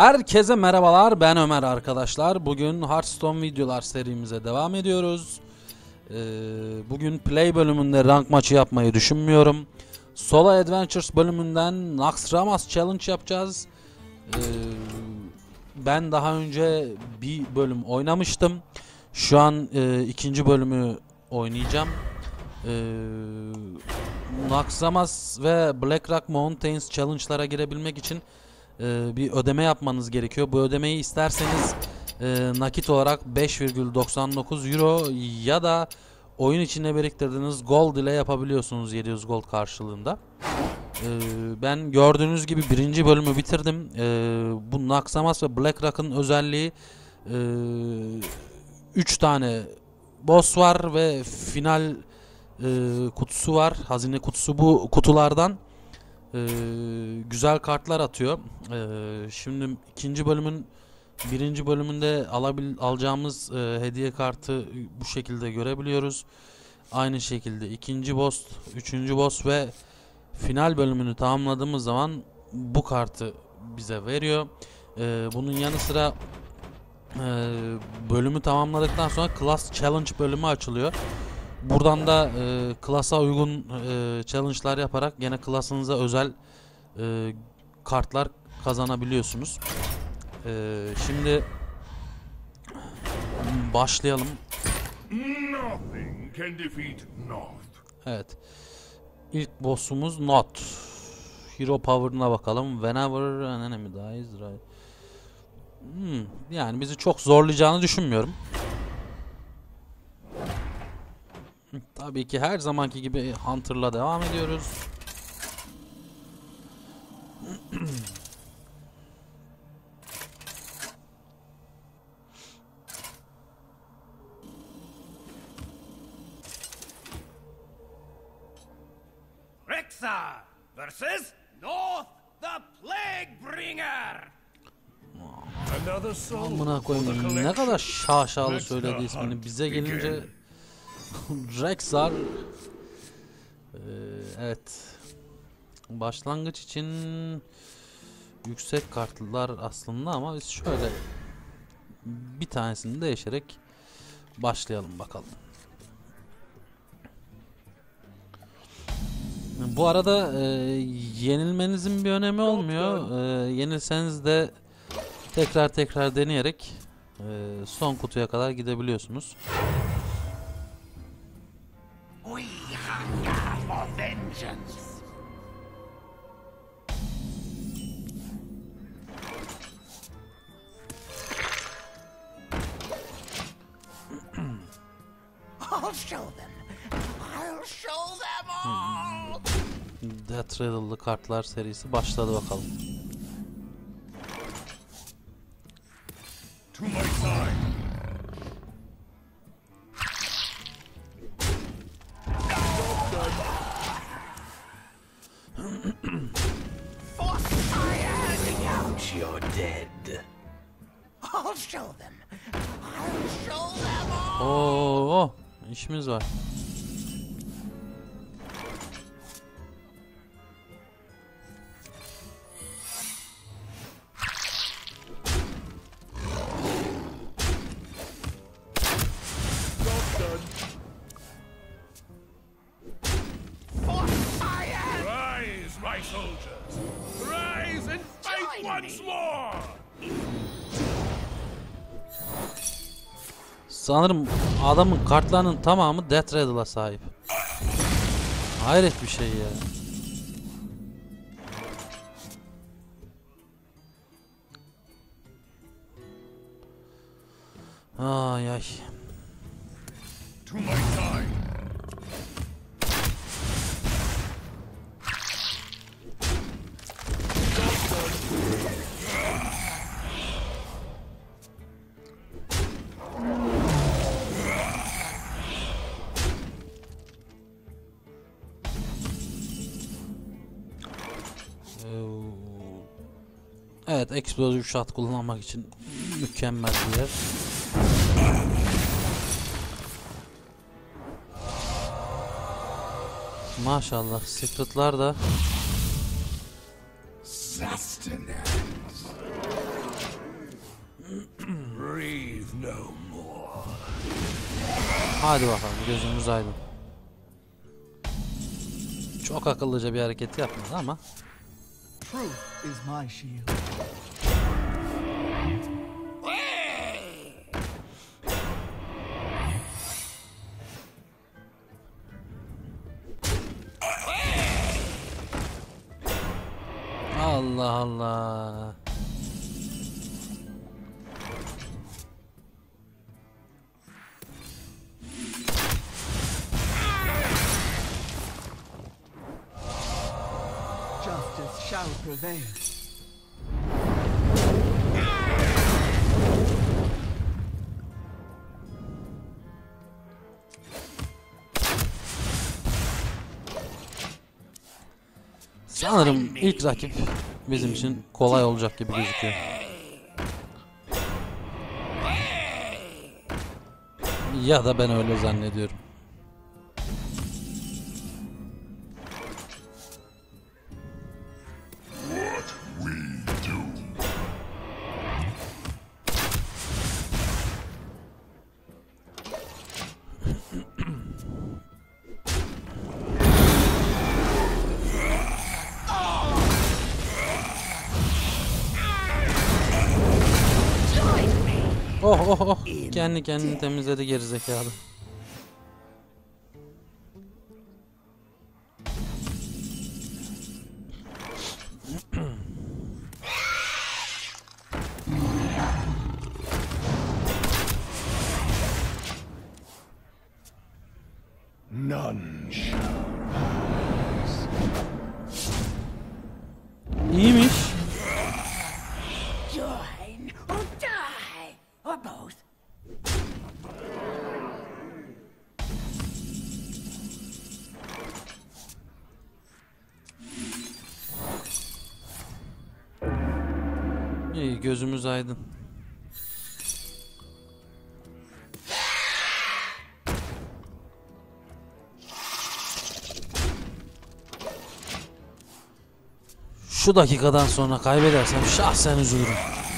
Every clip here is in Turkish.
Herkese merhabalar, ben Ömer arkadaşlar. Bugün Hearthstone videolar serimize devam ediyoruz. Bugün play bölümünde rank maçı yapmayı düşünmüyorum. Solo Adventures bölümünden Naxxramas Challenge yapacağız. Ben daha önce bir bölüm oynamıştım. Şu an ikinci bölümü oynayacağım. Naxxramas ve Black Rock Mountains challenge'lara girebilmek için bir ödeme yapmanız gerekiyor. Bu ödemeyi isterseniz nakit olarak 5,99 euro ya da oyun içinde biriktirdiğiniz gold ile yapabiliyorsunuz 700 gold karşılığında. Ben gördüğünüz gibi birinci bölümü bitirdim. Bu Naxxramas ve Black Rock'ın özelliği 3 tane boss var ve final kutusu var. Hazine kutusu. Bu kutulardan güzel kartlar atıyor. Şimdi ikinci bölümün birinci bölümünde alacağımız hediye kartı bu şekilde görebiliyoruz. Aynı şekilde ikinci boss, üçüncü boss ve final bölümünü tamamladığımız zaman bu kartı bize veriyor. Bunun yanı sıra bölümü tamamladıktan sonra Class Challenge bölümü açılıyor. Buradan da klasa uygun challenge'lar yaparak gene klasınıza özel kartlar kazanabiliyorsunuz. Şimdi başlayalım. Evet. İlk boss'umuz Not. Hero Power'ına bakalım. Whenever an enemy dies, right. Yani bizi çok zorlayacağını düşünmüyorum. Tabii ki her zamanki gibi Hunter'la devam ediyoruz. Rexxar versus North the Plague Bringer. Amına koyayım, ne kadar şaşalı söyledi ismini. Bize gelince Rexxar. Evet. Başlangıç için yüksek kartlılar aslında ama biz şöyle bir tanesini değişerek başlayalım bakalım. Bu arada yenilmenizin bir önemi olmuyor. Yenilseniz de tekrar deneyerek son kutuya kadar gidebiliyorsunuz. We hunger for vengeance. I'll show them. I'll show them all. Death Rattle'lı kartlar serisi başladı bakalım. To my side. You're dead. I'll show them. I'll show them all. Oo, işimiz var. Rise, my soldiers. Rise and fight once more. Sanırım adamın kartlarının tamamı Death Rattle'a sahip. Hayret bir şey ya. Ay ay. To my side. Evet, Explosive Shot kullanmak için mükemmel bir yer. Maşallah, secretlar da Sustenance. Hadi bakalım, gözümüz aydın. Çok akıllıca bir hareket yapmadı ama. Truth is my shield. Allah Allah. Justice shall prevail. Sanırım ilk rakip bizim için kolay olacak gibi gözüküyor. Ya da ben öyle zannediyorum. Oh oh oh. Kendi kendini temizledi gerizekalı. None shall. İyiymiş. Join or die, or both. İyi, gözümüz aydın. Şu dakikadan sonra kaybedersem şahsen üzülürüm.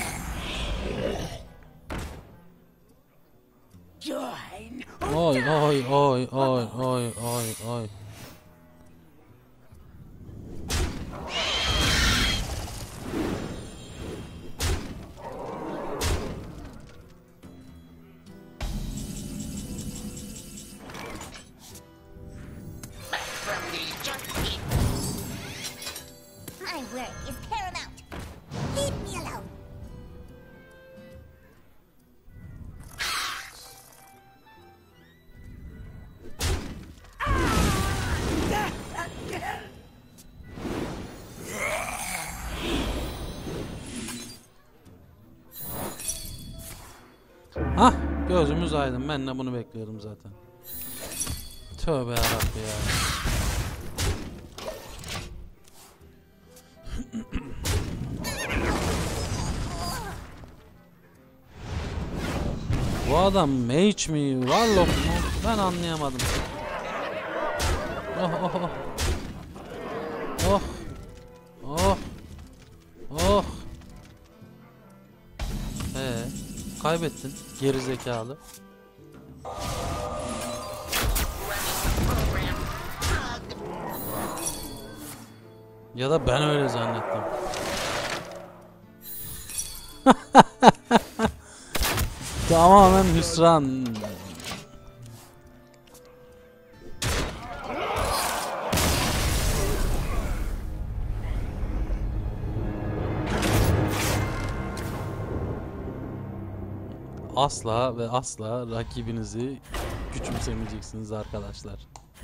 Join Oy oy oy oy oy oy oy. My word is paramount. Leave me alone. Hah, gözümüz aydın. Ben de bunu bekliyordum zaten. Tövbe yarabbi ya. Bu adam mage mi, warlock mu? Ben anlayamadım. Oh oh oh. Oh. Oh. Oh. Kaybettin geri zekalı. Ya da ben öyle zannettim. Tamamen hüsran. Asla ve asla rakibinizi küçümsemeyeceksiniz arkadaşlar.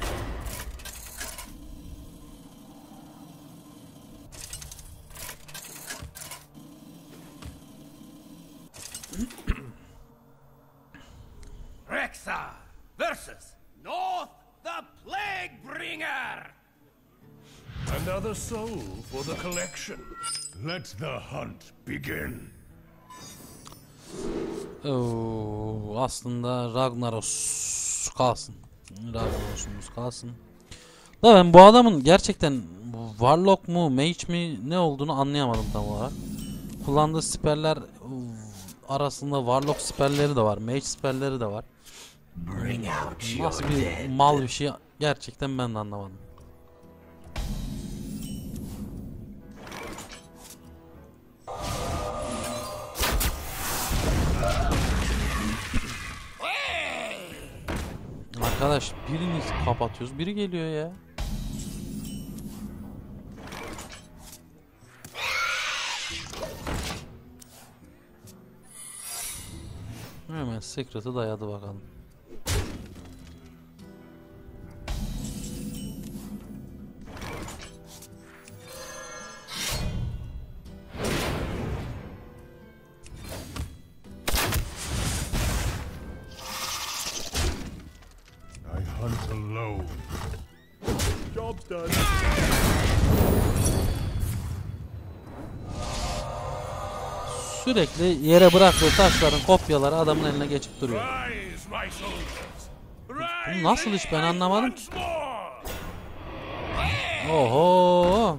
Rexxar versus North the Plague Bringer. Another soul for the collection. Let the hunt begin. Aslında Ragnaros kalsın. Ragnaros'umuz kalsın. Da ben bu adamın gerçekten Warlock mu, Mage mi ne olduğunu anlayamadım tam olarak. Kullandığı siperler arasında Warlock siperleri de var, Mage siperleri de var. Bring out your Nasıl bir dead. mal bir şey gerçekten ben de anlamadım. Arkadaş birini kapatıyoruz, biri geliyor ya. Hemen Secret'ı dayadı bakalım. I hunt alone. Job's done. Sürekli yere bıraktığı taşların kopyaları adamın eline geçip duruyor. Rise, my soldiers. Rise nasıl and iş ben fight anlamadım. once more. Oho!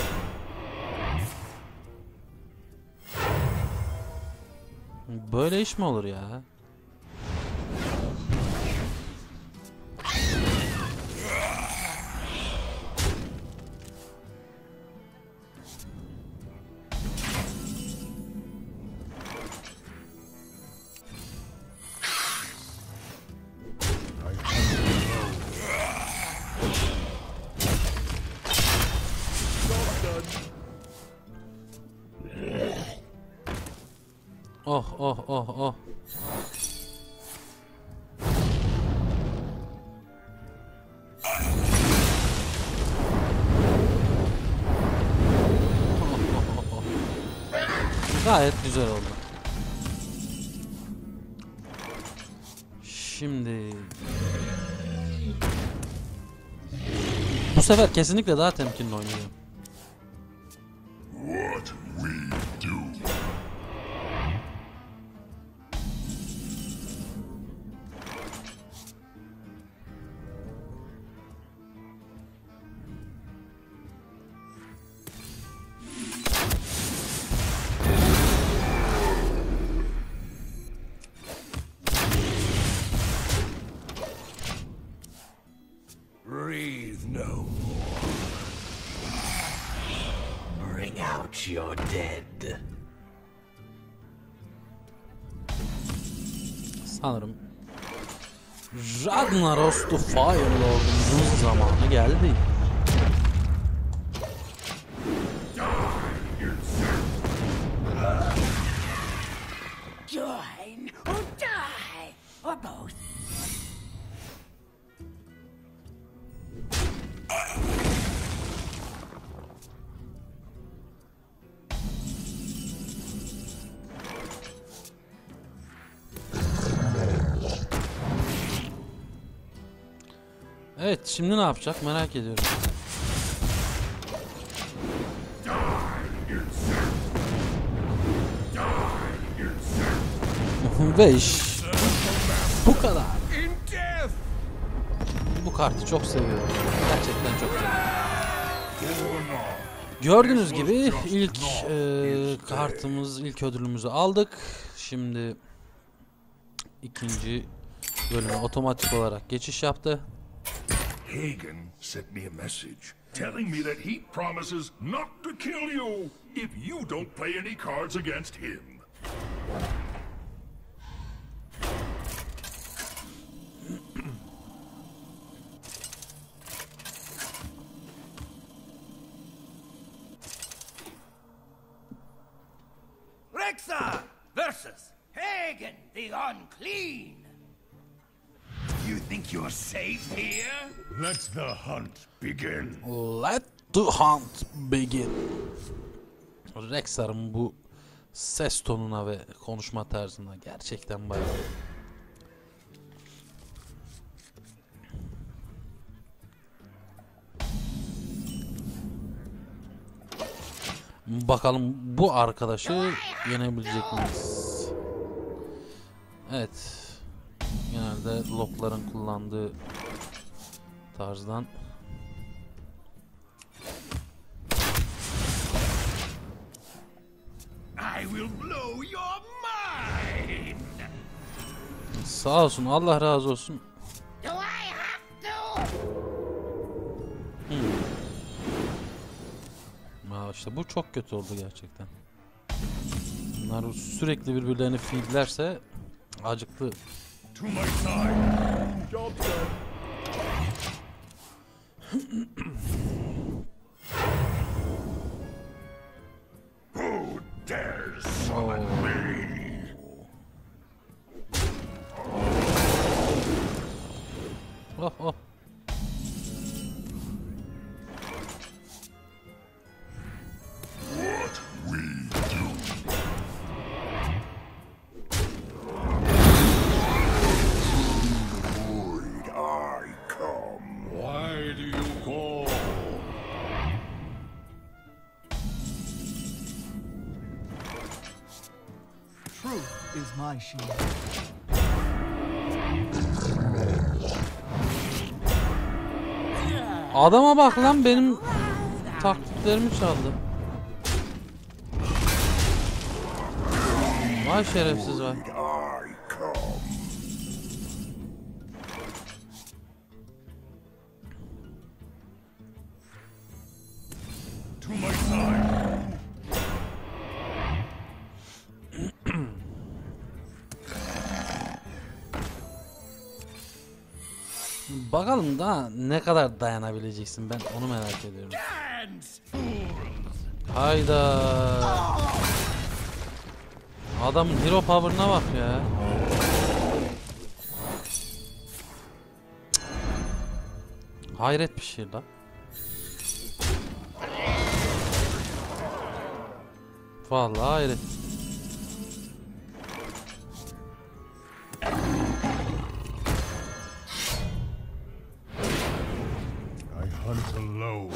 Böyle iş mi olur ya? Oh oh oh oh. Gayet güzel oldu. Şimdi bu sefer kesinlikle daha temkinli oynayacağım. What we do. Breathe no more. Bring out your dead. Sanırım Ragnaros the Firelord'un zamanı geldi. Join or die, or both. Evet, şimdi ne yapacak merak ediyorum. Ve iş bu kadar. In death. Bu kartı çok seviyorum. Gerçekten çok seviyorum. Gördüğünüz gibi ilk kartımız, ilk ödülümüzü aldık. Şimdi ikinci bölüme otomatik olarak geçiş yaptı. Hagen sent me a message telling me that he promises not to kill you if you don't play any cards against him. Rexar versus Hagen the Unclean. You think you're safe here? Let the hunt begin. Let the hunt begin. Rexar'ın bu ses tonuna ve konuşma tarzına gerçekten bayılıyorum. Bakalım bu arkadaşı yenebilecek miyiz? Evet. Genelde lokların kullandığı tarzdan. I will blow your mind. Sağ olsun, Allah razı olsun. Do I have to? Ya işte bu çok kötü oldu gerçekten. Bunlar sürekli birbirlerini feedlerse acıklı. To my side. Who dares summon me? Oh oh. What we do. Void I come. Why do you call? Truth is my shield. Adama bak lan, benim taktiklerimi çaldı. Vay şerefsiz vay. I come. To my side. Bakalım daha ne kadar dayanabileceksin, ben onu merak ediyorum. Dance, fools! Hayda. Adamın hero power'ına bak ya. Hayret bir şey lan. Vallahi hayret. I hunt alone.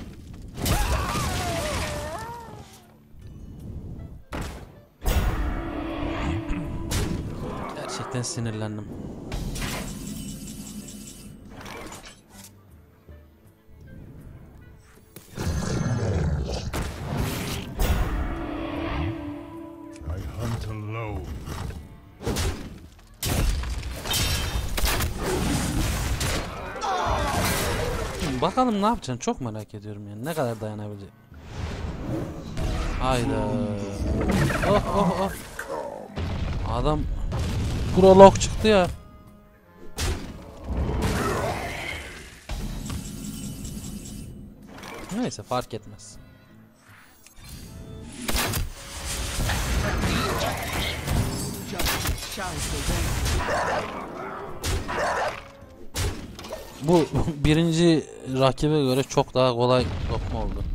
Gerçekten sinirlendim. I hunt alone. Bakalım ne yapacaksın, çok merak ediyorum yani, ne kadar dayanabilecek. Hayda. Oh oh oh. Adam prolog çıktı ya. Neyse, fark etmez. Justice shall prevail. Bu birinci rakibe göre çok daha kolay lokma oldu.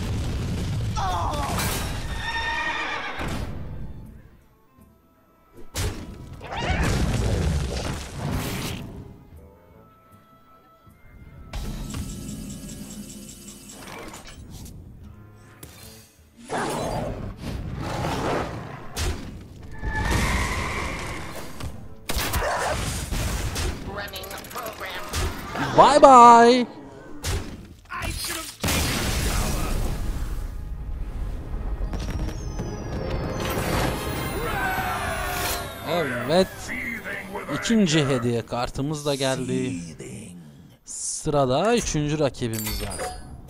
Bye bye. I should have taken Evet. İkinci hediye kartımız da geldi. Sırada üçüncü rakibimiz var.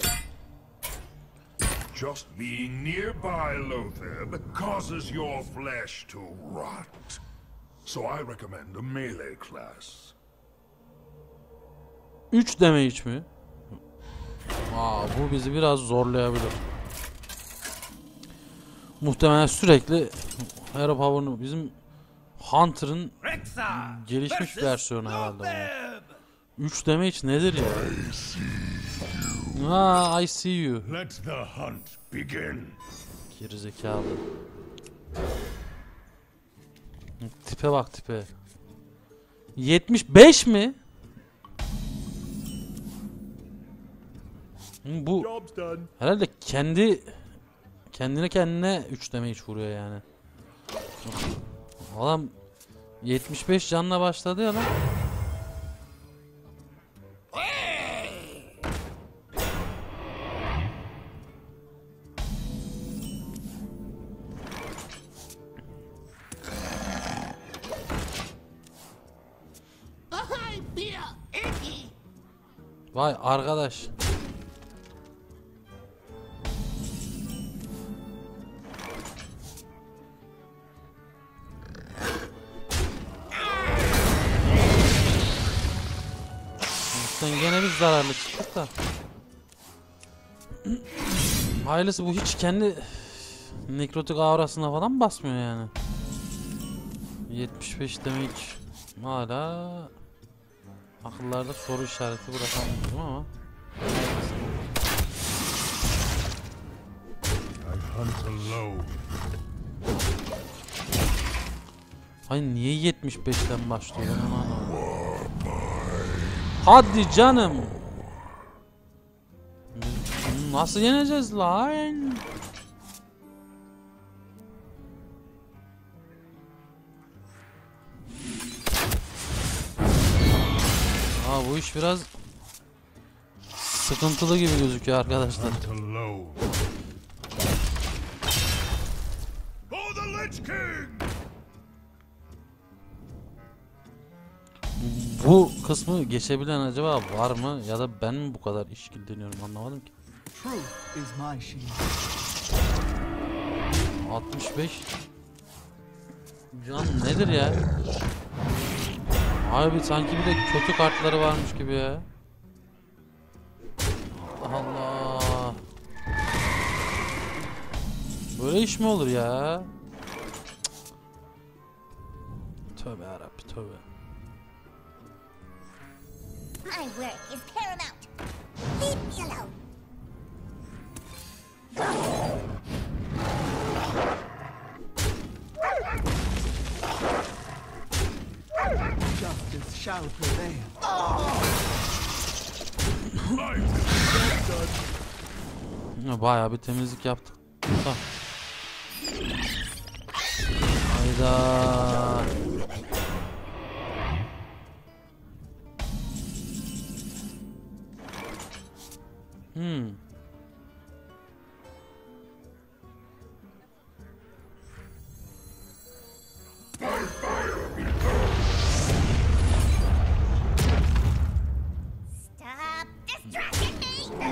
Just being nearby, Lotheb, causes your flesh to rot. So I recommend a melee class. 3 damage mi? Bu bizi biraz zorlayabilir. Muhtemelen sürekli hero power'ını, bizim Hunter'ın Rexa gelişmiş versus versiyonu herhalde bu. Lotheb. 3 damage nedir ya? I see you. Let the hunt begin. Gerizekalı. Tipe bak tipe. 75 mi? Bu herhalde kendine 3 damage vuruyor yani. Adam 75 canla başladı ya lan. Vay arkadaş. Sen gene biz zararlı çıktık da. Hayırlısı, bu hiç kendi nekrotik aurasına falan basmıyor yani. 75 damage hala akıllarda soru işareti bırakamıyorum ama. I hunt alone. Ay niye 75'ten başlıyor ben onu anlamadım. Hadi canım. Bunu nasıl yeneceğiz lan? Aa, bu iş biraz sıkıntılı gibi gözüküyor arkadaşlar. Hunt alone. For the Lich King! Bu kısmı geçebilen acaba var mı, ya da ben mi bu kadar işkilleniyorum, anlamadım ki. Truth is my shield. 65 can nedir ya? Abi sanki bir de kötü kartları varmış gibi ya. Allah Allah. Böyle iş mi olur ya? Cık. Tövbe yarabbi, tövbe. My work is paramount. Leave me alone. Justice shall prevail. Bayağı bir temizlik yaptık. Tamam. Hayda. Stop distracting me!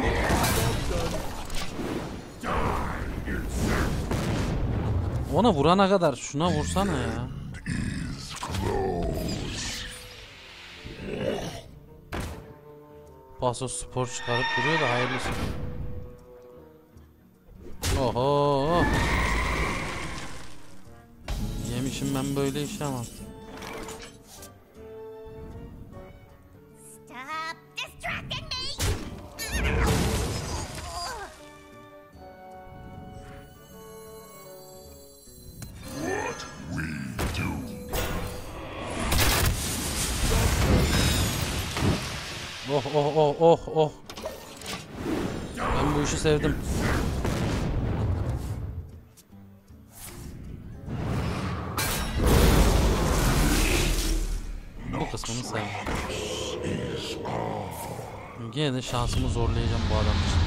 Ona vurana kadar şuna vursana ya. Paso spor çıkarıp duruyor da hayırlısı. Oho. Yemişim ben böyle işi ama. Stop distracting me! What we do. Oh oh oh oh oh. Ben bu işi sevdim. Bu kısmını sevdim. Yine de şansımı zorlayacağım bu adam için.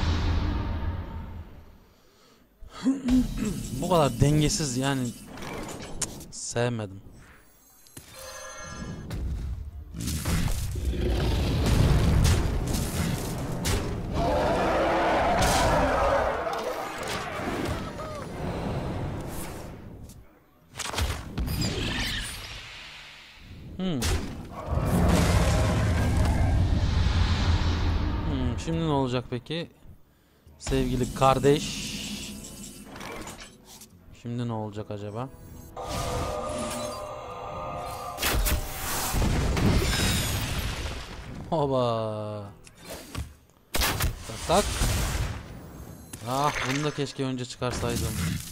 Bu kadar dengesiz yani, cık, sevmedim. Şimdi ne olacak peki? Sevgili kardeş. Şimdi ne olacak acaba? Hoba. Tak tak. Ah, bunu da keşke önce çıkarsaydım.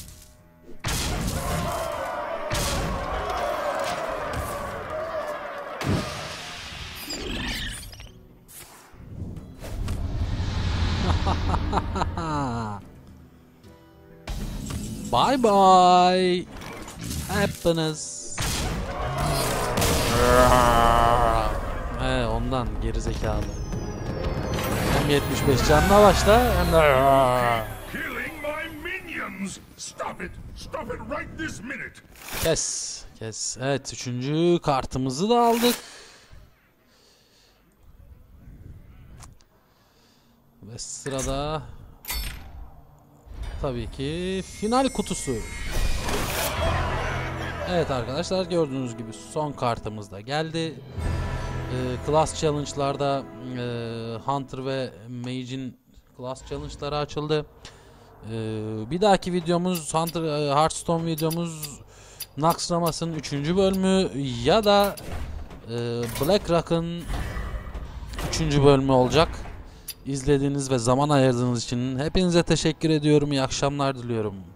Bye bye. Happiness. Ondan gerizekalı. Hem 75 canla başla hem de Killing my minions! Stop it! Stop it right this minute! kes kes. Evet, 3. kartımızı da aldık. Ve sırada tabii ki final kutusu. Evet arkadaşlar, gördüğünüz gibi son kartımız da geldi. Class Challenge'larda Hunter ve Mage'in Class Challenge'ları açıldı. Bir dahaki videomuz Hearthstone videomuz Naxxramas'ın 3. bölümü ya da BlackRock'ın 3. bölümü olacak. İzlediğiniz ve zaman ayırdığınız için hepinize teşekkür ediyorum. İyi akşamlar diliyorum.